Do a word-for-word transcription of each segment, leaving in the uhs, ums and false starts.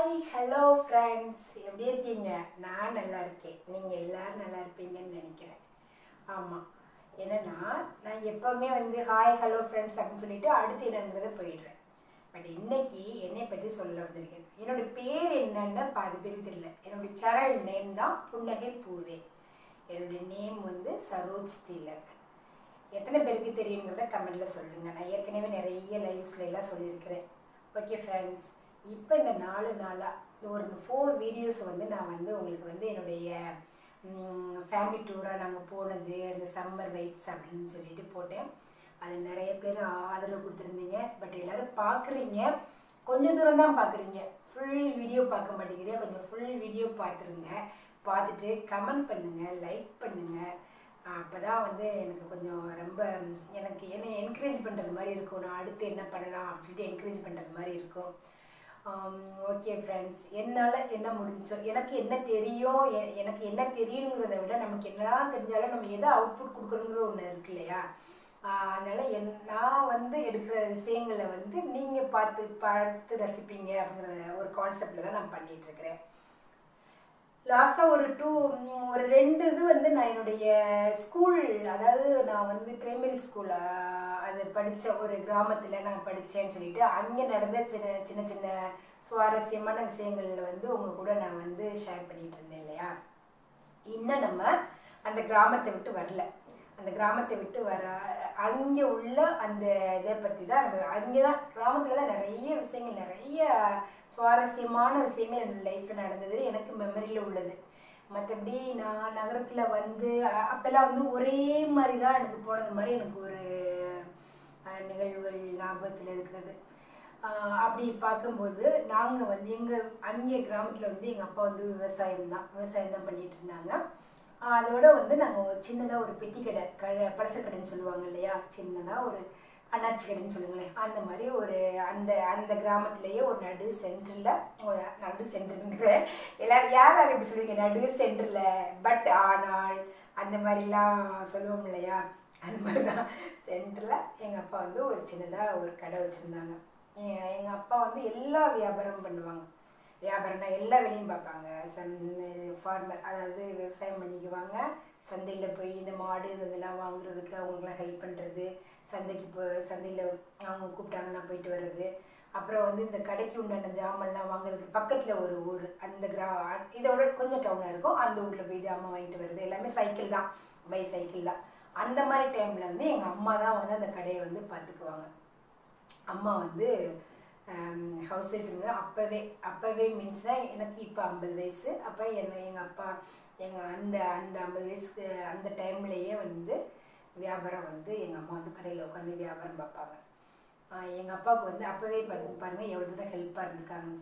Hi hello friends, எப்படி இருக்கீங்க? நான் நல்லா இருக்கேன். நீங்கள் எல்லோரும் நல்லா இருப்பீங்கன்னு நினைக்கிறேன். ஆமாம், என்னென்னா நான் எப்போவுமே வந்து ஹாய் ஹலோ ஃப்ரெண்ட்ஸ் அப்படின்னு சொல்லிட்டு அடுத்து என்னங்கிறத போயிடுறேன். பட் இன்னைக்கு என்னை பற்றி சொல்ல வந்திருக்கேன். என்னோடய பேர் என்னன்னு பாதி பேர் தெரியல. என்னுடைய சேனல் நேம் தான் புன்னகை பூவே. என்னுடைய நேம் வந்து சரோஜ் திலக். எத்தனை பேருக்கு தெரியுங்கிறத கமெண்ட்டில் சொல்லுங்கள். நான் ஏற்கனவே நிறைய லைவ்ஸ்ல எல்லாம் சொல்லியிருக்கிறேன். ஓகே ஃப்ரெண்ட்ஸ், இப்போ இந்த நாலு நாளாக ஒரு ஃபோர் வீடியோஸ் வந்து நான் வந்து உங்களுக்கு வந்து என்னுடைய ஃபேமிலி டூராக நாங்கள் போனது, அந்த சம்மர் வைப்ஸ் அப்படின்னு சொல்லிட்டு போட்டேன். அது நிறைய பேர் ஆதரவு கொடுத்துருந்தீங்க. பட் எல்லோரும் பார்க்குறீங்க, கொஞ்சம் தூரம் தான் பார்க்குறீங்க, ஃபுல் வீடியோ பார்க்க மாட்டேங்கிறீங்க. கொஞ்சம் ஃபுல் வீடியோ பார்த்துருங்க. பார்த்துட்டு கமெண்ட் பண்ணுங்கள், லைக் பண்ணுங்கள். அப்போ தான் வந்து எனக்கு கொஞ்சம் ரொம்ப எனக்கு என்ன என்கரேஜ் பண்ணுறது மாதிரி இருக்கும். நான் அடுத்து என்ன பண்ணலாம் அப்படின்னு சொல்லிட்டு என்கரேஜ் பண்ணுறது மாதிரி இருக்கும். ஓகே ஃப்ரெண்ட்ஸ், என்னால் என்ன முடிஞ்சோ, எனக்கு என்ன தெரியும், எனக்கு என்ன தெரியுங்கிறத விட நமக்கு என்னதான் தெரிஞ்சாலும் நம்ம எதை அவுட்புட் கொடுக்கணுங்கிற ஒன்று இருக்கு இல்லையா? அதனால் என் நான் வந்து எடுக்கிற விஷயங்களை வந்து நீங்கள் பார்த்து பார்த்து ரசிப்பீங்க அப்படிங்கிற ஒரு கான்செப்டில் தான் நான் பண்ணிகிட்ருக்கிறேன். லாஸ்ட்டாக ஒரு டூ ஒரு ரெண்டு இது வந்து நான் என்னுடைய ஸ்கூல், அதாவது நான் வந்து பிரைமரி ஸ்கூல் அது படித்த ஒரு கிராமத்தில் நான் படித்தேன்னு சொல்லிட்டு அங்கே நடந்த சின்ன சின்ன சின்ன சுவாரஸ்யமான விஷயங்களில் வந்து உங்கள் கூட நான் வந்து ஷேர் பண்ணிகிட்டு இருந்தேன் இல்லையா? இன்னும் நம்ம அந்த கிராமத்தை விட்டு வரல. அந்த கிராமத்தை விட்டு வர அங்கே உள்ள அந்த இதை பற்றி தான் நம்ம அங்கே தான் கிராமத்தில் தான் நிறைய விஷயங்கள், நிறைய சுவாரஸ்யமான விஷயங்கள் என்னோட லைஃப்பில் நடந்தது, எனக்கு மெமரியில் உள்ளது. மற்றபடி நான் நகரத்தில் வந்து அப்போல்லாம் வந்து ஒரே மாதிரி தான் எனக்கு போனது மாதிரி எனக்கு ஒரு நிகழ்வுகள் ஞாபகத்தில் இருக்கிறது. அப்படி பார்க்கும்போது நாங்கள் வந்து எங்கள் அங்கே கிராமத்தில் வந்து எங்கள் அப்பா வந்து விவசாயம் தான் விவசாயம் தான் பண்ணிகிட்டு இருந்தாங்க. அதோட வந்து நாங்கள் சின்னதாக ஒரு பெட்டி கடை, கடை பழச கடைன்னு சொல்லுவாங்க இல்லையா? சின்னதாக ஒரு அண்ணாச்சி கடைன்னு சொல்லுங்களேன், அந்த மாதிரி ஒரு அந்த அந்த கிராமத்திலேயே ஒரு நடு சென்டரில் நடு சென்டருங்கிற எல்லாரும் யார் யார் எப்படி சொல்லுவீங்க? நடு சென்டரில் பட் ஆனால் அந்த மாதிரிலாம் சொல்லுவோம் இல்லையா? அந்த மாதிரி தான் சென்டரில் எங்கள் அப்பா வந்து ஒரு சின்னதாக ஒரு கடை வச்சுருந்தாங்க. எங்கள் அப்பா வந்து எல்லா வியாபாரமும் பண்ணுவாங்க. வியாபாரம்னா எல்லா வேலையும் பார்ப்பாங்க. சந் ஃபார்மர், அதாவது விவசாயம் பண்ணிக்குவாங்க. சந்தையில் போய் இந்த மாடு இதெல்லாம் வாங்குறதுக்கு அவங்களுக்குலாம் ஹெல்ப் பண்ணுறது, சந்தைக்கு போ சந்தையில் அவங்க கூப்பிட்டாங்கன்னா போயிட்டு வர்றது. அப்புறம் வந்து இந்த கடைக்கு உண்டான ஜாமான்லாம் வாங்குறதுக்கு பக்கத்தில் ஒரு ஊர், அந்த கிரா இதோட கொஞ்சம் டவுனாக இருக்கும், அந்த ஊரில் போய் ஜாமான் வாங்கிட்டு வருது. எல்லாமே சைக்கிள் தான், பை சைக்கிள் தான். அந்த மாதிரி டைமில் வந்து எங்கள் அம்மா தான் வந்து அந்த கடையை வந்து பார்த்துக்குவாங்க. அம்மா வந்து ஹவுஸ் ஒய்ஃபுங்க. அப்போவே அப்போவே மீன்ஸ்னால் எனக்கு இப்போ ஐம்பது வயசு. அப்போ என்ன எங்கள் அப்பா எங்கள் அந்த அந்த ஐம்பது வயசுக்கு அந்த டைம்லேயே வந்து வியாபாரம் வந்து எங்கள் அம்மா வந்து கடையில் உட்காந்து வியாபாரம் பார்ப்பாங்க. எங்கள் அப்பாவுக்கு வந்து அப்போவே பாருங்க பாருங்கள் எவ்வளோ தூரம் ஹெல்ப்பாக இருந்திருக்காங்கன்னு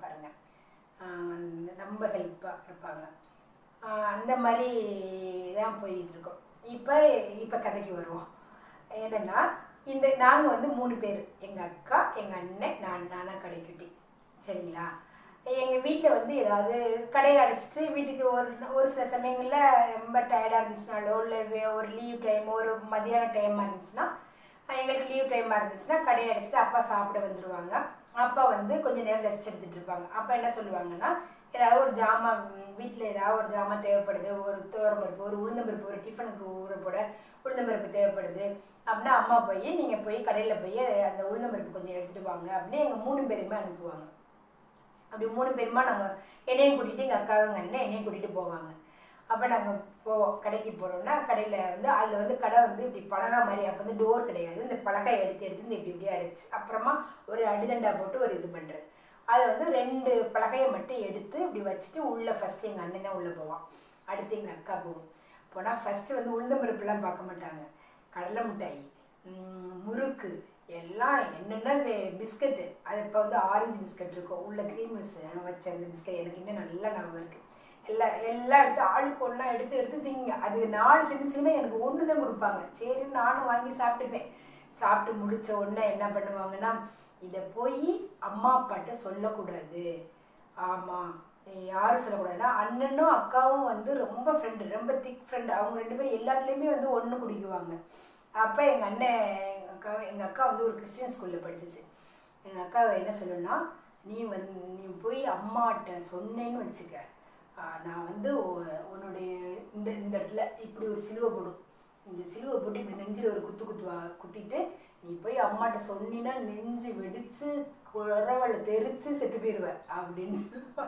பாருங்கள். ரொம்ப ஹெல்ப்பாக இருப்பாங்க. அந்த மாதிரி தான் போயிட்டு இருக்கோம். இப்போ இப்போ கதைக்கு வருவோம். என்னென்னா, இந்த நாங்கள் வந்து மூணு பேர், எங்கள் அக்கா, எங்கள் அண்ணன், நான் நானாக கடைக்குட்டி, சரிங்களா? எங்கள் வீட்டில் வந்து ஏதாவது கடையை அடைச்சிட்டு வீட்டுக்கு ஒரு ஒரு சில சமயங்களில் ரொம்ப டயர்டாக இருந்துச்சுனாலோ, இல்லை ஒரு லீவ் டைம், ஒரு மதியான டைமாக இருந்துச்சுன்னா, எங்களுக்கு லீவ் டைமாக இருந்துச்சுன்னா கடையை அடைச்சிட்டு அப்பா சாப்பிட வந்துடுவாங்க. அப்பா வந்து கொஞ்சம் நேரம் ரெஸ்ட் எடுத்துகிட்டு இருப்பாங்க. அப்போ என்ன சொல்லுவாங்கன்னா, ஏதாவது ஒரு ஜாமான் வீட்டில் ஏதாவது ஒரு ஜாமான் தேவைப்படுது, ஒரு துவரம்பருப்பு, ஒரு உளுந்தம்பருப்பு, ஒரு டிஃபனுக்கு ஊற போட உளுந்தம்பருப்பு தேவைப்படுது அப்படின்னா அம்மா போய் நீங்கள் போய் கடையில் போய் அந்த உளுந்தம்பருப்பு கொஞ்சம் எடுத்துகிட்டு வாங்க அப்படின்னு எங்கள் மூணு பேருமே அனுப்புவாங்க. அப்படி மூணு பேருமா நாங்கள் என்னையும் கூட்டிகிட்டு எங்கள் அக்காவும் எங்கள் அண்ணன் என்னையும் கூட்டிகிட்டு போவாங்க. அப்போ நாங்கள் போவோம், கடைக்கு போகிறோம்னா கடையில் வந்து அதில் வந்து கடை வந்து இப்படி பலகா மாதிரி, அப்போ வந்து டோர் கிடையாது, இந்த பலகை எடுத்து எடுத்து இந்த இப்படி இப்படி அடைச்சி அப்புறமா ஒரு அடிதண்டா போட்டு ஒரு இது பண்ணுறது. அதை வந்து ரெண்டு பலகையை மட்டும் எடுத்து இப்படி வச்சுட்டு உள்ளே ஃபஸ்ட்டு எங்கள் அண்ணன் தான் உள்ளே போவான், அடுத்து எங்கள் அக்கா போகும். போனால் ஃபஸ்ட்டு வந்து உளுந்தம்பருப்புலாம் பார்க்க மாட்டாங்க. கடலை மிட்டாய், முறுக்கு, எல்லாம் என்னென்ன பிஸ்கட்டு, அது இப்போ வந்து ஆரஞ்சு பிஸ்கட் இருக்கும், உள்ள க்ரீம் வச்ச அந்த பிஸ்கட் எனக்கு இன்னும் நல்லா ஞாபகம் இருக்குது. எல்லா எல்லாம் எடுத்து ஆளுக்கு ஒன்றா எடுத்து எடுத்து திங்க. அது நாலு திணிச்சுன்னா எனக்கு ஒன்று தான் கொடுப்பாங்க. சரி நானும் வாங்கி சாப்பிட்டுப்பேன். சாப்பிட்டு முடித்த உடனே என்ன பண்ணுவாங்கன்னா, இதை போய் அம்மா அப்பாட்ட சொல்லக்கூடாது. ஆமாம், யாரும் சொல்லக்கூடாதுன்னா அண்ணனும் அக்காவும் வந்து ரொம்ப ஃப்ரெண்டு, ரொம்ப திக் ஃப்ரெண்டு. அவங்க ரெண்டு பேரும் எல்லாத்துலேயுமே வந்து ஒன்று குடிக்குவாங்க. அப்போ எங்கள் அண்ணன் எங்கள் அக்கா எங்கள் அக்கா வந்து ஒரு கிறிஸ்டின் ஸ்கூலில் படிச்சிச்சு. எங்கள் அக்கா என்ன சொல்லணும்னா, நீ வந்து நீ போய் அம்மாட்ட சொன்னேன்னு வச்சுக்க, நான் வந்து உன்னுடைய இந்த இந்த இடத்துல இப்படி ஒரு சிலுவை போடும், இந்த சிலுவை போட்டு இப்படி நெஞ்சில் ஒரு குத்து குத்துவா குத்திட்டு நீ போய் அம்மாட்ட சொன்னின்னா நெஞ்சு வெடிச்சு குறவலை தெரிச்சு செத்து போயிடுவ அப்படின்னு.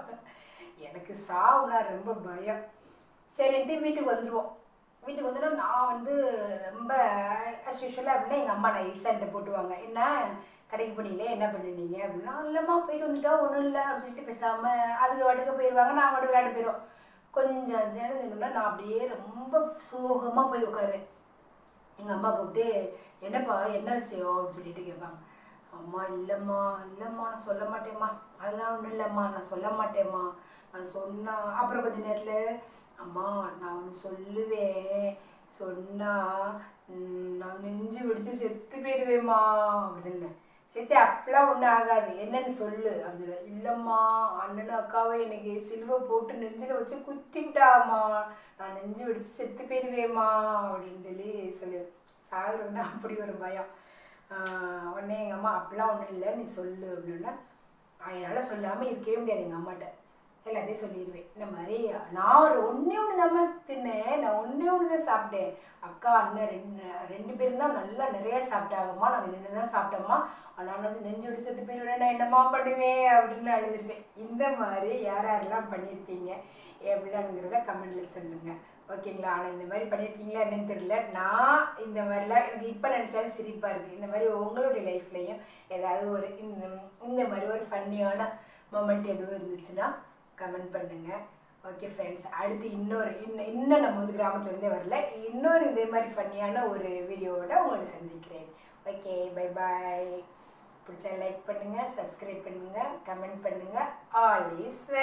எனக்கு சாவுனா ரொம்ப பயம். சரின்ட்டு வீட்டுக்கு வந்துடுவோம். வீட்டுக்கு வந்துடும் நான் வந்து ரொம்ப அஸ் யூஷுவலாக அப்படின்னா எங்கள் அம்மா நான் ஈசான்ட்ட போட்டுவாங்க, என்ன கடைக்கு போனீங்களே என்ன பண்ணினீங்க அப்படின்னா, இல்லைம்மா போயிட்டு வந்துட்டா ஒன்றும் இல்லை அப்படின்னு சொல்லிட்டு பேசாமல் அதுக்கு வடுக்க போயிடுவாங்க, நான் மட்டும் விளையாட போயிடும். கொஞ்சம் நேரம் இருந்தோம்னா நான் அப்படியே ரொம்ப சோகமாக போய் உட்காருவேன். எங்கள் அம்மா கூப்பிட்டு என்னப்பா என்ன விஷயம் அப்படின்னு சொல்லிட்டு கேட்பாங்க. அம்மா இல்லைம்மா இல்லைம்மா நான் சொல்ல மாட்டேம்மா, அதெல்லாம் ஒன்றும் இல்லைம்மா நான் சொல்ல மாட்டேம்மா, நான் சொன்னா அப்புறம் கொஞ்ச நேரத்தில் அம்மா நான் ஒன்று சொல்லுவேன், சொன்னா நான் நெஞ்சு வெடிச்சு செத்து போயிடுவேம்மா அப்படின்னு. சேச்சி அப்பெல்லாம் ஒன்றும் ஆகாது, என்னன்னு சொல்லு அப்படின்னு. இல்லைம்மா அண்ணனும் அக்காவும் எனக்கு சிலுவை போட்டு நெஞ்சில் வச்சு குத்தி விட்டாம்மா, நான் நெஞ்சு வெடிச்சு செத்து போயிடுவேம்மா அப்படின்னு சொல்லி சொல்லுவேன். சாகுறோன்னா அப்படி ஒரு பயம். உடனே எங்கள் அம்மா அப்பெல்லாம் ஒன்றும் இல்லை நீ சொல்லு அப்படின்னா, அதனால் சொல்லாமல் இருக்கவே முடியாது. எங்கள் அம்மாட்ட எல்லாத்தையும் சொல்லிடுவேன். இந்த மாதிரி நான் ஒரு ஒன்றே ஒன்று தான் தின்னேன், நான் ஒன்றே ஒன்று தான் சாப்பிட்டேன், அக்கா அண்ணன் ரெண்டு ரெண்டு பேரும் தான் நல்லா நிறைய சாப்பிட்டாங்கம்மா, நாங்கள் நின்று தான் சாப்பிட்டோம்மா, ஆனால் வந்து நெஞ்சு விட்டு செத்து போயிடுவேன், நான் என்னம்மா பண்ணுவேன் அப்படின்னு அழுதுருப்பேன். இந்த மாதிரி யார் யாரெல்லாம் பண்ணியிருக்கீங்க எப்படிலாங்கிறத கமெண்ட்ல சொல்லுங்க, ஓகேங்களா? ஆனால் இந்த மாதிரி பண்ணியிருக்கீங்களா என்னன்னு தெரியல. நான் இந்த மாதிரிலாம் எனக்கு இப்போ நினச்சாலும் சிரிப்பாக இருக்குது. இந்த மாதிரி உங்களுடைய லைஃப்லையும் ஏதாவது ஒரு இந்த இந்த மாதிரி ஒரு ஃபன்னியான மொமெண்ட் எதுவும் இருந்துச்சுன்னா கமெண்ட் பண்ணுங்க. ஓகே ஃப்ரெண்ட்ஸ், அடுத்து இன்னொரு இன்னும் இன்னும் நம்ம வந்து கிராமத்துலேருந்தே வரல, இன்னொரு இதே மாதிரி ஃபன்னியான ஒரு வீடியோவோட உங்களை சந்திக்கிறேன். Okay bye bye. பிடிச்சா லைக் பண்ணுங்கள், சப்ஸ்கிரைப் பண்ணுங்கள், கமெண்ட் பண்ணுங்கள். All is well.